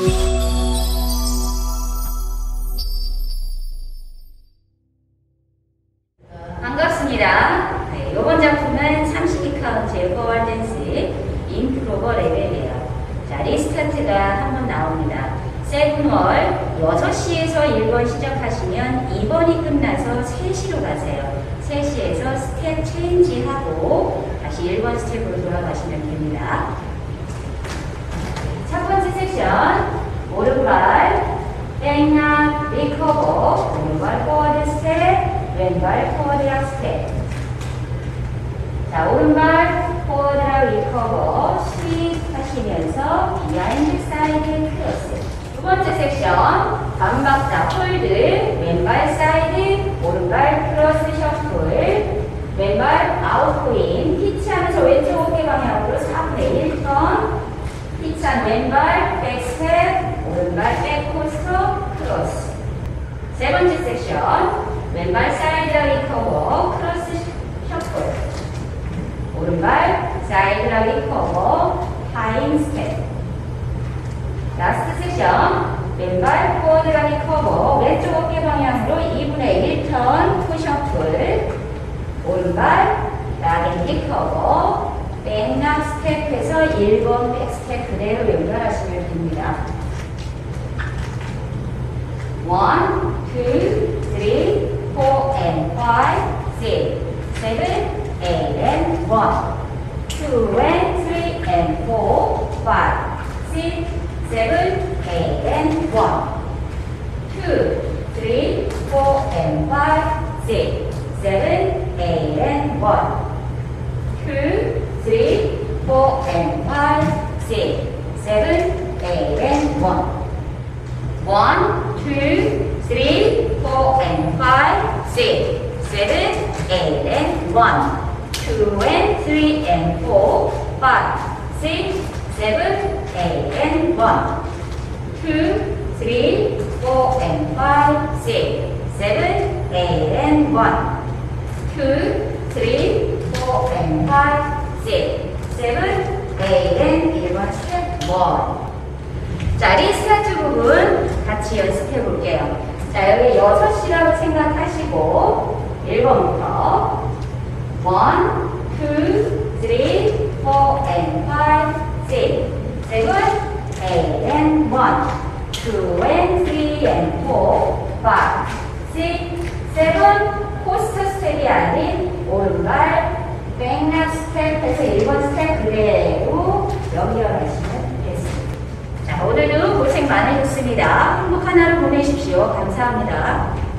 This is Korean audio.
반갑습니다. 네, 이번 작품은 32카운트의 포월 댄스 인프로버 레벨이에요. 자, 리스타트가 한번 나옵니다. 7월 6시에서 1번 시작하시면 2번이 끝나서 3시로 가세요. 3시에서 스텝 체인지하고 다시 1번 스텝으로 돌아가시면 됩니다. 첫 번째 섹션, 오른발 백락 리커버, 오른발 포워드 스텝, 왼발 포워드락 스텝. 자, 오른발 포워드락 리커버 스윗 하시면서 비하인드 사이드 크로스. 두 번째 섹션, 반박자 홀드, 왼발 사이드, 오른발 크로스 셔플, 왼발 아웃고인, 피치하면서 왼쪽 어깨 방향으로 4분의 1턴, 피치한 왼발 백스텝, 오른발 백코스터 크로스. 세 번째 섹션, 왼발 사이드 리커버, 크로스 셔플, 오른발 사이드 리커버, 하인 스텝. 라스트 섹션, 왼발 포워드 리커버, 왼쪽 어깨 방향으로 2분의 1턴 푸셔플, 오른발 락앤 리커버, 백락 스텝에서 1번 백스텝 그대로 연결하시면 됩니다. 1, 2, 3, 4 and 5, 6, 7, 8 and 1, 2 and 3 and 4, 5, 6, 7, 8 and 1, 2, 3, 4 and 5, 6, 7, 8 and 1, 2, 3, 4 and 5, 6, 7, 8 and 1, 1, 2, 3, 4 and 5, 6, 7, 8 and 1, 2 and 3 and 4, 5, 6, 7, 8 and 1, 2, 3, 4 and 5, 6, 7, 8 and 1, 2, 3, 4 and 5, 6, 7, 8 and 1번 스텝 1. 자, 리스타트 부분 같이 연습해 볼게요. 자, 여기 6시라고 생각하시고 1번부터 1, 2, 3, 4 and 5, 6, 7, 8 and 1, 2 and 3 and 4, 5, 6, 7, 코스터 스텝이 아닌 오른발 백락 스텝에서 1번 스텝 그대로 연결하시면 되겠습니다. 자, 오늘도 고생 많으셨습니다. 행복한 하루 보내십시오. 감사합니다.